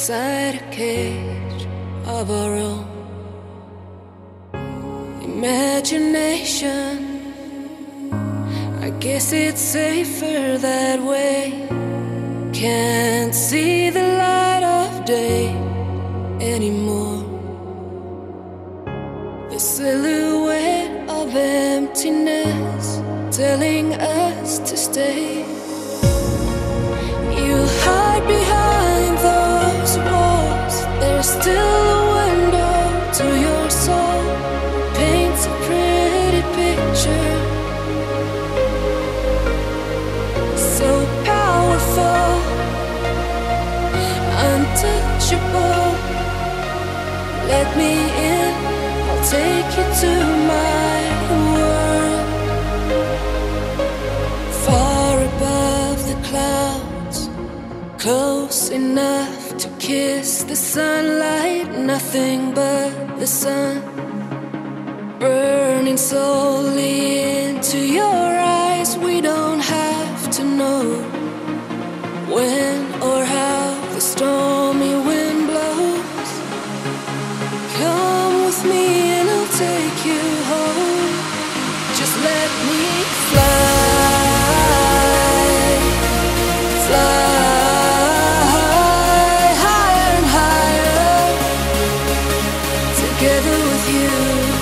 inside a cage of our own. Imagination, I guess it's safer that way. Can't see the light of day anymore. The silhouette of emptiness telling us to stay. You hide behind those walls. There's still a window to your soul. Paints a pretty picture, so powerful, untouchable. Let me in, I'll take you to my world. Far above the clouds, close enough to kiss the sunlight. Nothing but the sun, burning slowly into your eyes. We don't have to know when or how the stormy wind blows. Come with me and I'll take you home. Just let me fly, fly higher and higher, together with you.